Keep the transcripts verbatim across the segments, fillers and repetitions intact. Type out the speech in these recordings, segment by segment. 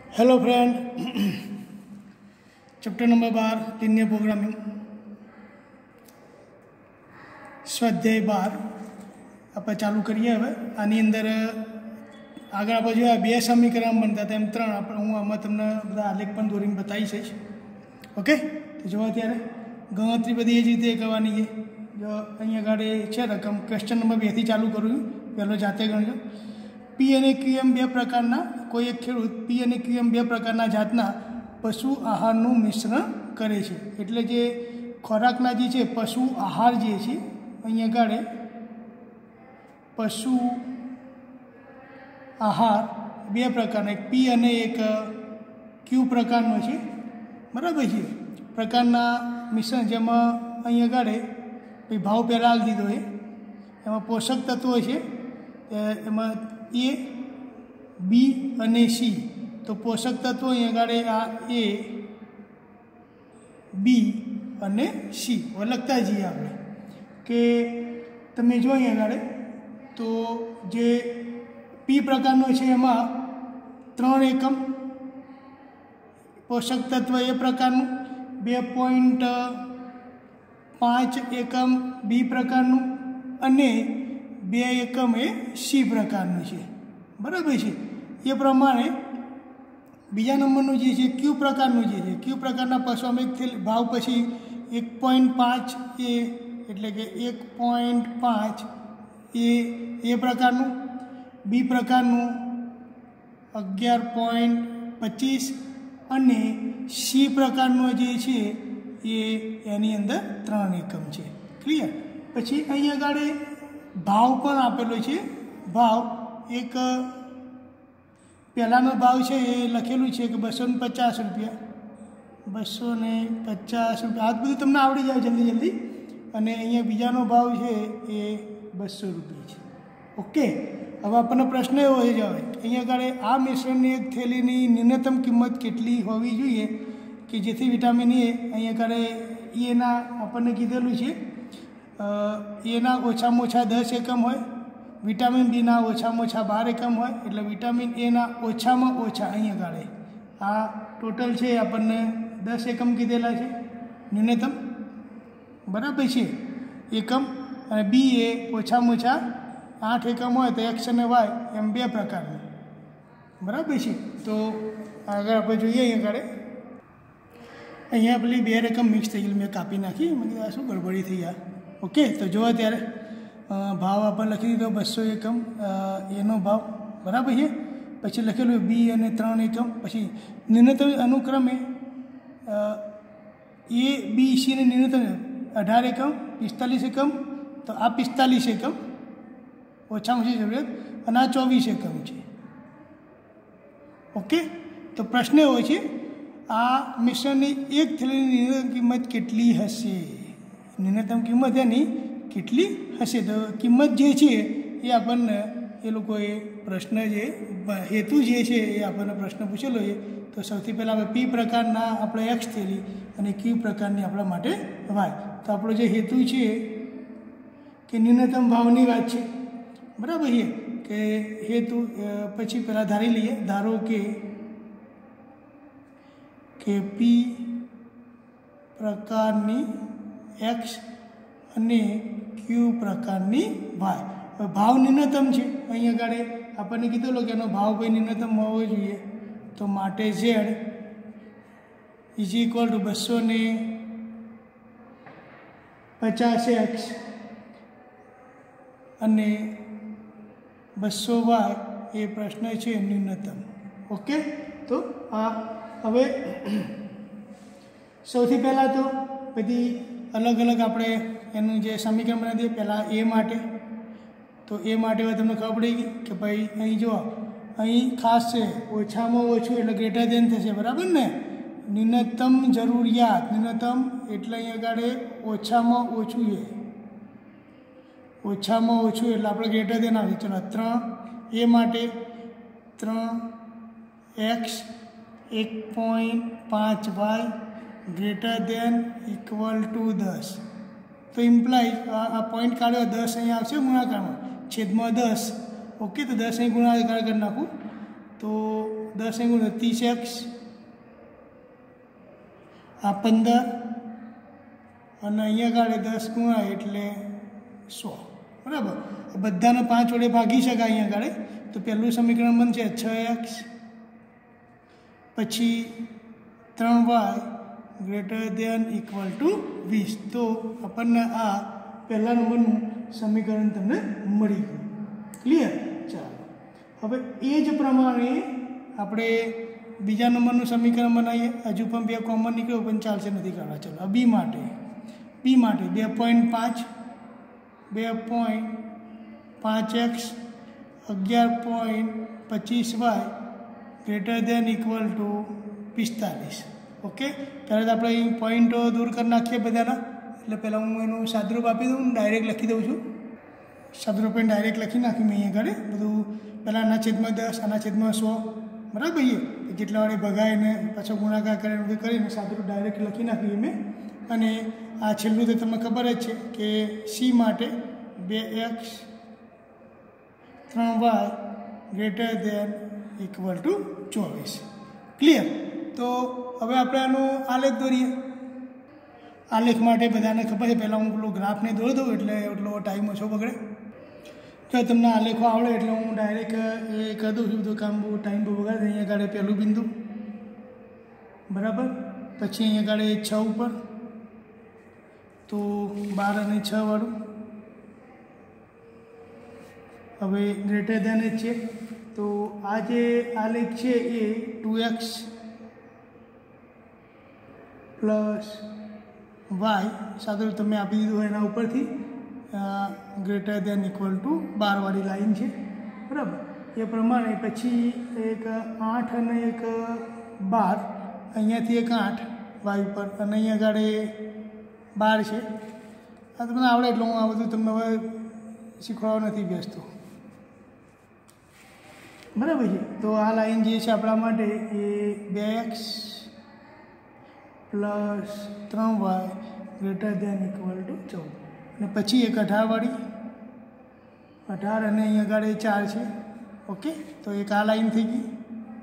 Hello friend, chapter number बार linear programming स्वाध्याय बार आप चालू करिए। हवे आनी अंदर आगे आप जो बे समीकरण बनता था एम त्रण आप हूँ आम तमने बधा आलेख पण दौरीने बताई छीश। ओके, तो जो अत्यारे गणतरी बधी ए ज रीते करवानी है। जो अहीं आगे है रकम क्वेश्चन नंबर बे थी चालू करूँ। पहलो जाते गणजो। पी अने क्यू एम बे प्रकारना कोई एक खेडूत पी अने क्यू एम बे प्रकारना जातना पशु आहारનું મિશ્રણ કરે છે। એટલે જે ખોરાકના જે છે પશુ આહાર જે છે અહીં આગળ પશુ આહાર બે પ્રકારના એક પી અને એક ક્યુ પ્રકારનો છે, બરાબર છે। પ્રકારના મિશ્રણ જેમાં અહીં આગળ ભાવ પહેલાં આપી દીધો છે, એમાં પોષક તત્વો છે એમાં ए बी अने सी। तो पोषक तत्व अहीं आगे आ ए बी अने सी और लगता जाइए आप कि तमे जो अहीं आगे तो जे पी प्रकारनो छे एमां त्रण एकम पोषक तत्व ए प्रकारनु बे पॉइंट पांच एकम बी प्रकारनु अने बे एकम ए सी प्रकारનું છે, બરાબર છે। એ પ્રમાણે બીજા નંબરનું જે છે ક્યુ પ્રકારનું જે છે ક્યુ પ્રકારના પશુઆમિકથી ભાવ પછી એક પોઈન્ટ પાંચ એ એટલે કે એક પોઈન્ટ પાંચ એ એ પ્રકારનું, બી પ્રકારનું અગિયાર પોઈન્ટ પચીસ અને સી પ્રકારનું જે છે એ એની અંદર ત્રણ એકમ છે। ક્લિયર। પછી અહીં આગળ भाव पण आपेलो छे। भाव एक पहलानो भाव है ये लखेलू है कि बसो ने पचास रुपया बसो ने पचास रुपया आ बधुं तमने आवड़ी जाए जल्दी जल्दी। अने अहींया बीजानो भाव है ये बसो रुपया है। ओके, हवे आपणे प्रश्न एवो थई जावे अहींया आगळ आ मिश्रणनी एक थैलीनी न्यूनतम किंमत केटली होवी जोईए कि जेथी विटामिन ए अहींया आगळ एना आपणे कीधेलुं छे एना ओछामां ओछा दस एकम होय, विटामिन बी ना ओछामां ओछा बार एकम होय एटले विटामिन ए ना ओछामां ओछा अहीं आगळ आ टोटल है आपने दस एकम कीधेला है न्यूनतम, बराबर है एकम। अने बी ए ओछामां ओछा आठ एकम होय तो एक्स अने वाय एम बे प्रकारनुं, बराबर है। तो आगे आप जोईए अहीं आगळ अहींया पेली बे रकम मिक्स थई गई, मैं कापी नाखी, मैंने आ शुं गड़बड़ी थी आ। ओके, तो जो त्यारे भाव आप लखी दीधो बसो एकम एनो भाव, बराबर है। पछी लखेलू बी अने त्रण एकम। पछी न्यूनतम अनुक्रमे ए बी सी ने न्यूनतम अठार एकम पिस्तालीस एकम, तो आ पिस्तालीस एकम ओछा ओછી जरूरत अने आ चौवीस एकम है। ओके, तो प्रश्न एवो छे आ मिश्रणनी एक थैलीनी न्यूनतम किंमत केटली हशे, न्यूनतम किंमत एनी केटली हशे। तो किंमत जे छे ए आपने ए लोकोए प्रश्न जे हेतु जे छे ए आपने प्रश्न पूछेलो है। तो सौथी पहला पी प्रकारना आपणे एक्स थैली अने क्यू प्रकारनी आपणा माटे वाय। तो आपणो जे हेतु छे कि न्यूनतम भावनी वात छे, बराबर है कि हेतु पछी पहला धारी लीए, धारो के के पी प्रकारनी एक्स अने क्यू प्रकारनी वाय। भाव न्यूनतम है अहीं आगळ आपणे कीधेलो कि एनो भाव कोई न्यूनतम होवो जोईए। तो माटे जेड इज इक्वल टू बसो ने पचास एक्स अने बसो वाय ये प्रश्न है न्यूनतम। ओके, तो आ हवे सौथी पहला तो बधी अलग अलग आपणे एनु जे समीकरण बनावी दीए। पहला ए माटे, तो ए माटे तमने खबर पड़ी गई कि भाई अहीं जो अहीं खास है ओछामां ओछुं एटले ग्रेटर देन थशे, बराबर ने। न्यूनतम जरूरियात न्यूनतम एटले अहीं आगळ ओछामां ओछुं है, ओछामां ओछुं एटले आपणे ग्रेटर देन आवे। चलो त्रण ए माटे त्रण एक्स एक पॉइंट पांच y greater than equal to दस। तो इम्प्लाइज आ पॉइंट काढ़ो दस अहीं आवशे गुणाकार में छेद में दस। ओके, तो दस अहीं गुणाकार कर नाखूँ तो दस गुणा तीस एक्स आ पंदर અને અહીંયા ગાડે દસ ગુણા એટલે સો બરાબર. બધાને પાંચ વડે ભાગી શકાય અહીંયા ગાડે. તો પહેલું સમીકરણ બનશે છ એક્સ પછી ત્રણ y greater than equal to વીસ. તો આપણને આ પહેલા નંબરનું સમીકરણ તમને મળી ગયું. ક્લિયર? ચાલો હવે એ જ પ્રમાણે આપણે બીજા નંબરનું સમીકરણ બનાવીએ. હજુ પણ બે કોમન નીકળ્યો પણ ચાલશે, નથી કરવા. ચાલો બી માટે બી માટે બે પોઈન્ટ પાંચ બે પોઈન્ટ પાંચ એક્સ અગિયાર પોઈન્ટ પચીસ y greater than equal to પિસ્તાલીસ. ઓકે, પહેલાં તો આપણે અહીં પોઈન્ટો દૂર કરી નાખીએ બધાના. એટલે પહેલાં હું એનું સાદરૂપ આપી દઉં, ડાયરેક્ટ લખી દઉં છું. સાદરૂપ પણ ડાયરેક્ટ લખી નાખ્યું મેં અહીંયા આગળ બધું. પહેલાં આના છેદમાં દસ, આના છેદમાં સો, બરાબર. એ જેટલા વાળે ભગાઈને પાછો ગુણાકાર કરીને બધું કરીને સાદરૂપ ડાયરેક્ટ લખી નાખ્યું મેં. અને આ છેલ્લું તો તમને ખબર જ છે કે સી માટે બે એક્સ ત્રણ y greater than equal to ચોવીસ. ક્લિયર? તો હવે આપણે આનો આલેખ દોરીએ. આલેખ માટે બધાને ખબર છે. પહેલાં હું પેલો ગ્રાફને દોરી દઉં એટલે એટલો ટાઈમ ઓછો બગડે. જો તમને આલેખો આવડે એટલે હું ડાયરેક્ટ એ કરી દઉં છું. તો કામ બહુ ટાઈમ બહુ બગાડે. અહીંયા ગાડે પહેલું બિંદુ, બરાબર. પછી અહીંયા ગાડે છ ઉપર, તો બાર અને છ વાળું. હવે ગ્રેટર દેન જ છે. તો આ જે આલેખ છે એ ટુ એક્સ પ્લસ વાય સાદું તમે આપી દીધું એના ઉપરથી ગ્રેટર દેન ઇક્વલ ટુ બારવાળી લાઈન છે, બરાબર. એ પ્રમાણે પછી એક આઠ અને એક બાર, અહીંયાથી એક આઠ વાય ઉપર અને અહીંયા આગળ બાર છે. આ તમને આવડે એટલે હું આ બધું તમને હવે શીખવાડવા નથી બેસતો, બરાબર છે. તો આ લાઈન જે છે આપણા માટે એ બે એક્સ પ્લસ ત્રણ y greater than equal to ચૌદ. અને પછી એક અઢારવાળી, અઢાર અને અહીંયા આગળ ચાર છે. ઓકે, તો એક આ લાઈન થઈ ગઈ.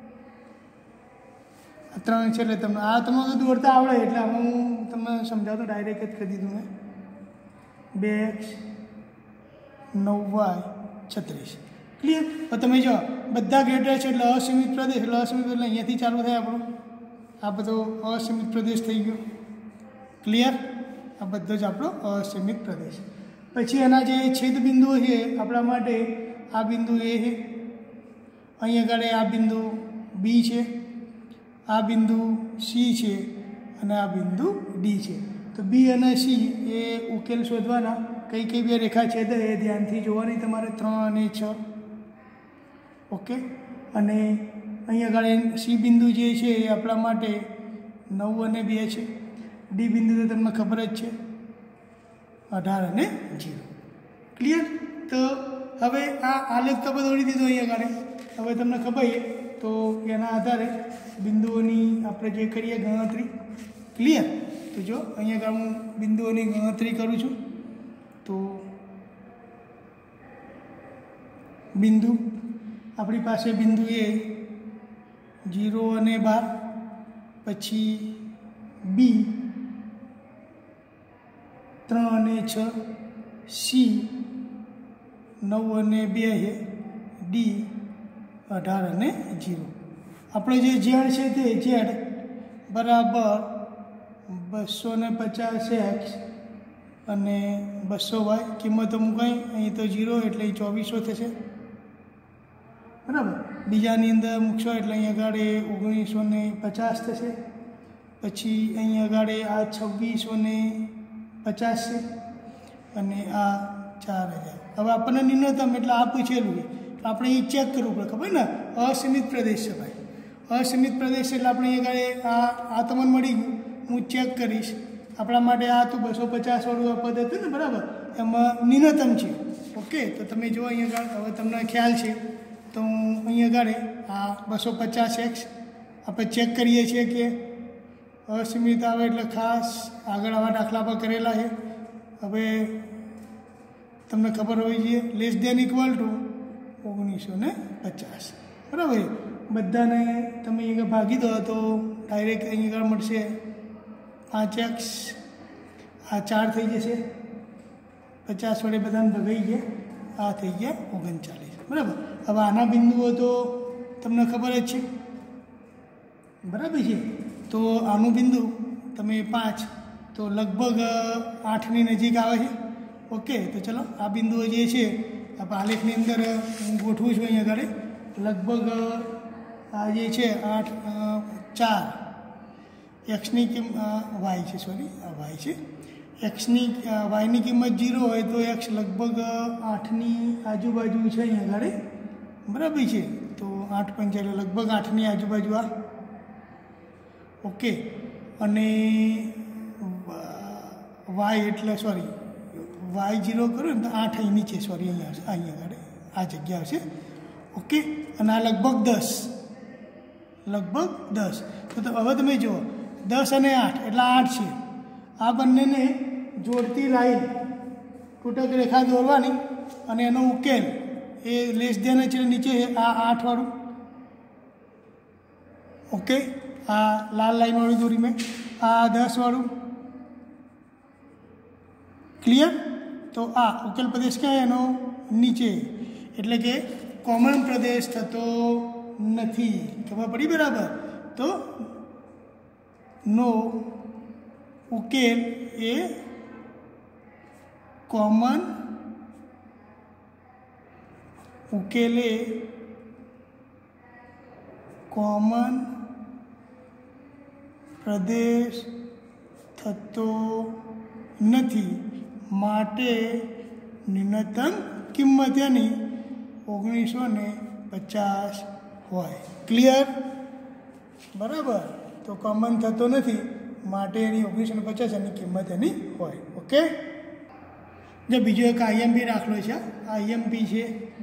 આ ત્રણ છે એટલે તમને આ તમને દોરતા આવડે એટલે હું તમને સમજાવતો ડાયરેક્ટ જ કરી દીધું મેં. બે એક્સ નવ વાય છત્રીસ. ક્લિયર? તો તમે જો બધા ગ્રેટર છે એટલે અસીમિત પ્રદેશ, એટલે અસીમિત એટલે અહીંયાથી ચાલુ થાય આપણું. આ બધો અસીમિત પ્રદેશ થઈ ગયો. ક્લિયર? આ બધો જ આપણો અસીમિત પ્રદેશ. પછી એના જે છેદ બિંદુઓ છે આપણા માટે આ બિંદુ એ છે, અહીંયા આગળ આ બિંદુ બી છે, આ બિંદુ સી છે અને આ બિંદુ ડી છે. તો બી અને સી એ ઉકેલ શોધવાના. કઈ કઈ બે રેખા છેદે એ ધ્યાનથી જોવાની તમારે, ત્રણ અને છ. ઓકે, અને અહીંયા આગળ સી બિંદુ જે છે એ આપણા માટે નવ અને બે છે. ડી બિંદુ તો તમને ખબર જ છે, અઢાર અને જીરો. ક્લિયર? તો હવે આ આલેખ તો દોરી દીધો અહીંયા આગળ. હવે તમને ખબર છે તો એના આધારે બિંદુઓની આપણે જે કરીએ ગણતરી. ક્લિયર? તો જો અહીંયા આગળ હું બિંદુઓની ગણતરી કરું છું. તો બિંદુ આપણી પાસે બિંદુ એ જીરો અને બાર, પછી બી ત્રણ અને છ, સી નવ અને બે છે, ડી અઢાર અને જીરો. આપણે જે ઝેડ છે તે ઝેડ બરાબર બસો ને પચાસ એક્સ અને બસો વાય. કિંમતો મુકાઈ અહીં તો જીરો એટલે ચોવીસો થશે, બરાબર. બીજાની અંદર મૂકશો એટલે અહીંયા આગળ ઓગણીસો ને પચાસ થશે. પછી અહીંયા આગળ આ છવ્વીસો ને પચાસ છે અને આ ચાર હજાર. હવે આપણને ન્યૂનતમ એટલે આ પૂછેલું છે, આપણે એ ચેક કરવું પડે. ખબર ને, અસીમિત પ્રદેશ છે ભાઈ. અસીમિત પ્રદેશ એટલે આપણે અહીંયા આગળ આ આ તમને મળી ગયું. હું ચેક કરીશ. આપણા માટે આ તો બસો પચાસ વાળું આ પદ હતું ને, બરાબર. એમાં ન્યૂનતમ છે. ઓકે, તો તમે જો અહીંયા આગળ હવે તમને ખ્યાલ છે તો હું અહીંયા આગળ આ બસો પચાસ એક્સ આપણે ચેક કરીએ છીએ કે અસીમિત આવે એટલે ખાસ આગળ આવા દાખલા પર કરેલા છે. હવે તમને ખબર હોવી જોઈએ લેસ દેન ઇક્વલ ટુ ઓગણીસો ને પચાસ, બરાબર. બધાને તમે અહીંયા ભાગી દો તો ડાયરેક્ટ અહીંયા આગળ મળશે પાંચ એક્સ, આ ચાર થઈ જશે, પચાસ વડે બધાને ભગાઈ ગયા, આ થઈ ગયા ઓગણચાલીસ, બરાબર. હવે આના બિંદુઓ તો તમને ખબર જ છે, બરાબર છે. તો આનું બિંદુ તમે પાંચ તો લગભગ આઠની નજીક આવે છે. ઓકે, તો ચલો આ બિંદુઓ જે છે આપણે આલેખની અંદર હું ગોઠવું છું અહીંયા આગળ. લગભગ આ જે છે આઠ ચાર એક્સની કિંમત વાય છે, સોરી આ વાય છે. એક્સની વાયની કિંમત જીરો હોય તો એક્સ લગભગ આઠની આજુબાજુ છે અહીંયા આગળ, બરાબર છે. તો આઠ પંચાલે લગભગ આઠની આજુબાજુ આ. ઓકે, અને વાય એટલે સોરી વાય જીરો કરો ને તો આઠ અહીં નીચે, સોરી અહીંયા આવશે, અહીંયા આગળ આ જગ્યા આવશે. ઓકે, અને આ લગભગ દસ, લગભગ દસ. તો હવે તમે જુઓ દસ અને આઠ એટલે આઠ છે. આ બંનેને જોડતી લાઈન તૂટક રેખા દોરવાની અને એનો ઉકેલ એ લેસ ધેન છે નીચે આ આઠવાળું. ઓકે, આ લાલ લાઈનવાળું દોરી મેં, આ દસવાળું. ક્લિયર? તો આ ઉકેલ પ્રદેશ ક્યાં એનો નીચે, એટલે કે કોમન પ્રદેશ થતો નથી. ખબર પડી? બરાબર. તો નો ઉકેલ એ કોમન ઉકેલે કોમન પ્રદેશ થતો નથી, માટે ન્યૂનતમ કિંમત એની ઓગણીસો ને પચાસ હોય. ક્લિયર? બરાબર. તો કોમન થતો નથી માટે એની ઓગણીસો ને પચાસ એની કિંમત એની હોય. ઓકે, જો બીજો એક આઈએમપી દાખલો છે. આઈએમપી છે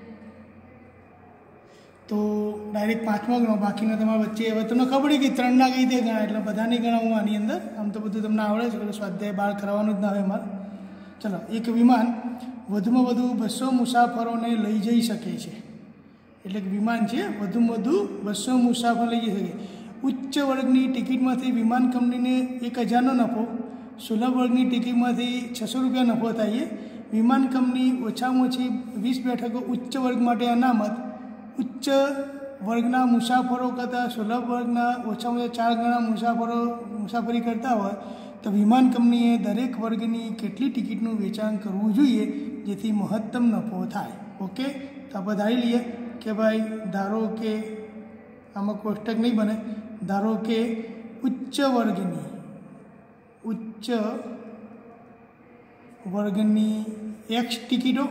તો ડાયરેક્ટ પાંચમો ગણો, બાકીનો તમારા વચ્ચે હવે તમને ખબર કે ત્રણના કઈ રીતે ગણા, એટલે બધા નહીં ગણાવું આની અંદર. આમ તો બધું તમને આવડે છે, એટલે સ્વાધ્યાય બહાર કરવાનું જ ના આવે મારે. ચલો, એક વિમાન વધુમાં વધુ બસો મુસાફરોને લઈ જઈ શકે છે. એટલે કે વિમાન છે વધુમાં વધુ બસો મુસાફર લઈ જઈ શકે. ઉચ્ચ વર્ગની ટિકિટમાંથી વિમાન કંપનીને એક હજારનો નફો, સુલભ વર્ગની ટિકિટમાંથી છસો રૂપિયા નફો થાય. વિમાન કંપની ઓછામાં ઓછી વીસ બેઠકો ઉચ્ચ વર્ગ માટે અનામત. ઉચ્ચ વર્ગના મુસાફરો કરતાં સુલભ વર્ગના ઓછામાં ઓછા ચાર ગણા મુસાફરો મુસાફરી કરતા હોય તો વિમાન કંપનીએ દરેક વર્ગની કેટલી ટિકિટનું વેચાણ કરવું જોઈએ જેથી મહત્તમ નફો થાય. ઓકે, તો આપણે ધારી લઈએ કે ભાઈ ધારો કે આમાં કોષ્ટક નહીં બને, ધારો કે ઉચ્ચ વર્ગની ઉચ્ચ વર્ગની એક્સ ટિકિટો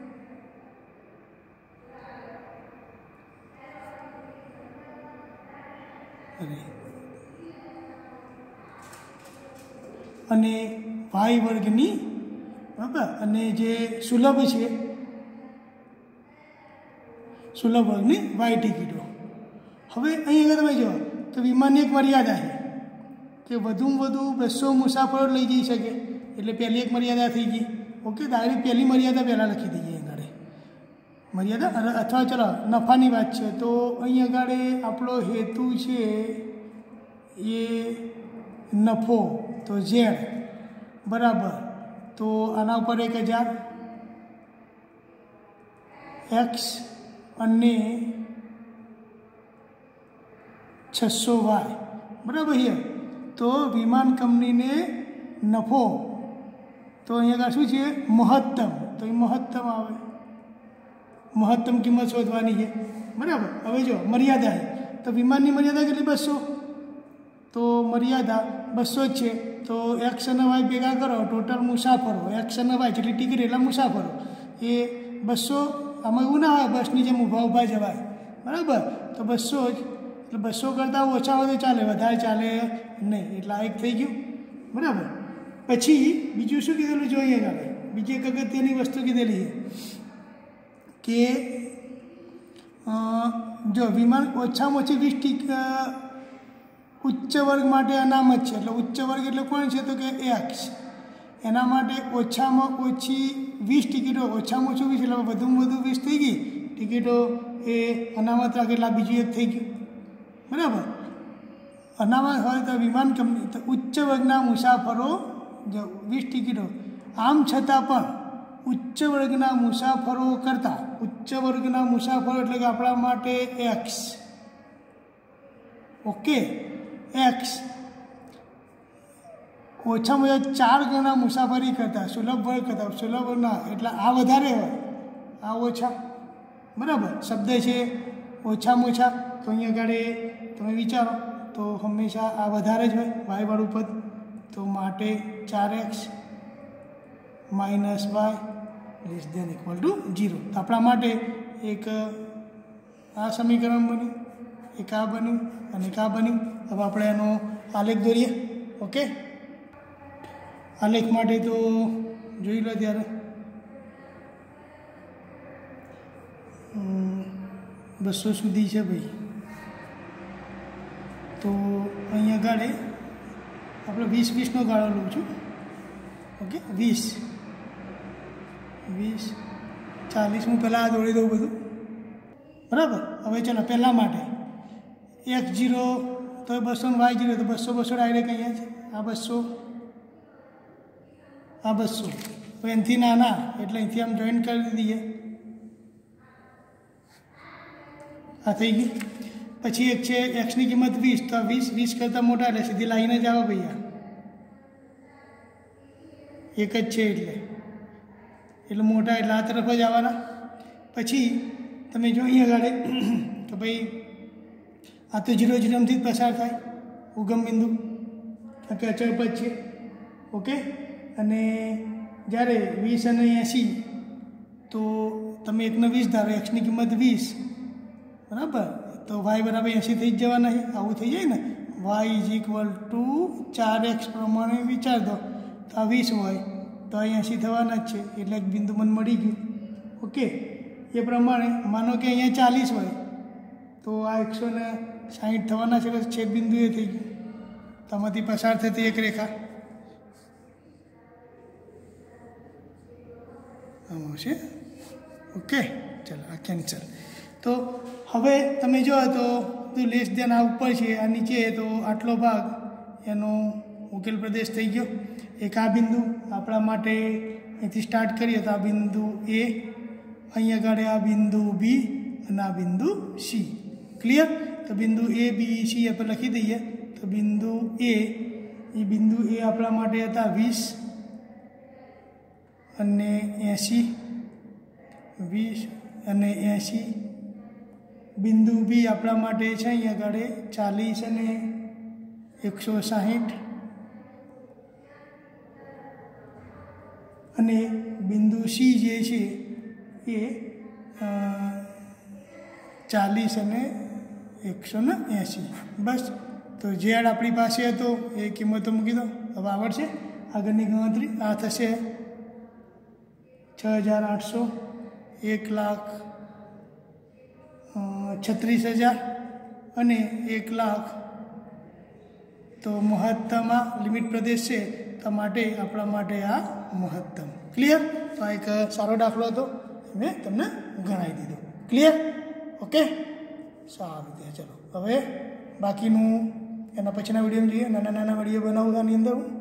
અને વાય વર્ગની, બરાબર, અને જે સુલભ છે સુલભ વર્ગની વાય ટિકિટો. હવે અહીં આગળ તમે જુઓ તો વિમાનની એક મર્યાદા છે કે વધુમાં વધુ બસો મુસાફરો લઈ જઈ શકે, એટલે પહેલી એક મર્યાદા થઈ ગઈ. ઓકે, ડાયરેક્ટ પહેલી મર્યાદા પહેલાં લખી દઈએ આગળ મર્યાદા. અથવા ચલો નફાની વાત છે તો અહીં આગળ આપણો હેતુ છે એ નફો, તો ઝેડ, બરાબર. તો આના ઉપર એક હજાર એક્સ અને છસો વાય, બરાબર છે. તો વિમાન કંપનીને નફો તો અહીંયા આગળ શું છે મહત્તમ, તો એ મહત્તમ આવે, મહત્તમ કિંમત શોધવાની છે, બરાબર. હવે જો મર્યાદા છે તો વિમાનની મર્યાદા કેટલી બસો, તો મર્યાદા બસો જ છે. તો એક્સ અને વાય ભેગા કરો, ટોટલ મુસાફરો એક્સ અને વાય જેટલી ટિકિટ એટલા મુસાફરો એ બસો. આમાં એવું ના હોય બસની જેમ ઊભા ઊભા જવાય, બરાબર. તો બસો જ, એટલે બસો કરતાં ઓછા હોય તો ચાલે, વધારે ચાલે નહીં. એટલે આ એક થઈ ગયું, બરાબર. પછી બીજું શું કીધેલું જોઈએ ગાડે, બીજી એક અગત્યની વસ્તુ કીધેલી છે કે જો વિમાન ઓછામાં ઓછી વીસ ટિકિટ ઉચ્ચ વર્ગ માટે અનામત છે, એટલે ઉચ્ચ વર્ગ એટલે કોણ છે તો કે એક્સ. એના માટે ઓછામાં ઓછી વીસ ટિકિટો, ઓછામાં ઓછું વીસ એટલે વધુમાં વધુ વીસ થઈ ગઈ ટિકિટો એ અનામત રાખે, એટલે બીજું એક થઈ ગયું. બરાબર. અનામત હોય તો વિમાન કંપની તો ઉચ્ચ વર્ગના મુસાફરો જો વીસ ટિકિટો, આમ છતાં પણ ઉચ્ચ વર્ગના મુસાફરો કરતાં ઉચ્ચ વર્ગના મુસાફરો એટલે કે આપણા માટે એક્સ, ઓકે, એક્સ ઓછામાં ઓછા ચાર ગણા મુસાફરી કરતા સુલભ વર્ગ કરતા સુલભ ના એટલે આ વધારે હોય, આ ઓછા, બરાબર. શબ્દ છે ઓછામાં ઓછા, તો અહીંયા આગળ તમે વિચારો તો હંમેશા આ વધારે જ હોય વાયવાળું પદ, તો માટે ચાર x minus y less than equal to zero. તો આપણા માટે એક આ સમીકરણ બન્યું, એક આ બન્યું અને એક આ બન્યું. હવે આપણે એનો આલેખ દોરીએ. ઓકે, આલેખ માટે તો જોઈ લો ત્યારે બસો સુધી છે ભાઈ. તો અહીંયા ગાળે આપણે વીસ વીસનો ગાળો લઉં છું. ઓકે, વીસ વીસ ચાલીસ હું પહેલાં આ દોડી દઉં બધું, બરાબર. હવે ચાલો પહેલાં માટે એક્સ જીરો તો બસો ને વાય જીરો તો બસો બસો ડાયરેક્ટ અહીંયા છે. આ બસો આ બસો તો એનાથી નાના એટલે અહીંથી આમ જોઈન્ટ કરી દઈએ. આ થઈ ગયું. પછી એક છે એક્સની કિંમત વીસ, તો વીસ વીસ કરતાં મોટા એટલે સીધી લાઈને જ આવે ભૈયા, એક જ છે એટલે એટલે મોટા એટલે આ તરફ જ આવવાના. પછી તમે જો અહીંયા આગળ તો ભાઈ આ તો જીરો જીરોથી જ પસાર થાય ઉગમ બિંદુ, કારણ કે અચળ પદ છે. ઓકે, અને જ્યારે વીસ અને એંસી તો તમે એકને વીસ ધારો, એક્સની કિંમત વીસ, બરાબર. તો વાય બરાબર એંસી થઈ જ જવાના છે. આવું થઈ જાય ને, વાય ઇઝ ઇક્વલ ટુ ચાર એક્સ પ્રમાણે વિચાર દો તો આ વીસ હોય તો આ એંસી થવાના જ છે, એટલે એક બિંદુ મને મળી ગયું. ઓકે, એ પ્રમાણે માનો કે અહીંયા ચાલીસ હોય તો આ એકસો ને સાહીઠ થવાના છે, એટલે છેદ બિંદુ એ થઈ ગયું. તો આમાંથી પસાર થતી એક રેખા આમ આવશે. ઓકે, ચાલો આ કેન્સલ. તો હવે તમે જો તો લેસ દેન આ ઉપર છે, આ નીચે, તો આટલો ભાગ એનો ઉકેલ પ્રદેશ થઈ ગયો. એક આ બિંદુ આપણા માટે અહીંથી સ્ટાર્ટ કરીએ તો આ બિંદુ એ, અહીંયા આગળ આ બિંદુ બી અને આ બિંદુ સી. ક્લિયર? તો બિંદુ એ બી સી આપણે લખી દઈએ. તો બિંદુ એ એ બિંદુ એ આપણા માટે હતા વીસ અને એંસી, વીસ અને એંસી. બિંદુ બી આપણા માટે છે અહીંયા આગળ ચાલીસ અને એકસો સાહીઠ, અને બિંદુ સી જે છે એ ચાલીસ અને એકસો ને એંસી. બસ, તો ઝેડ આપણી પાસે હતો એ કિંમતો મૂકી દો. હવે આવડશે આગળની ગણતરી. આ થશે છ હજાર આઠસો, એક લાખ છત્રીસ હજાર અને એક લાખ. તો મહત્તમમાં લિમિટ પ્રદેશ છે તો માટે આપણા માટે આ મહત્તમ. ક્લિયર? તો આ એક સારો દાખલો હતો, મેં તમને ગણાવી દીધો. ક્લિયર? ઓકે, સારું. ત્યાં ચલો હવે બાકીનું એના પછીના વિડીયો જોઈએ. નાના નાના વિડીયો બનાવું આની અંદર હું.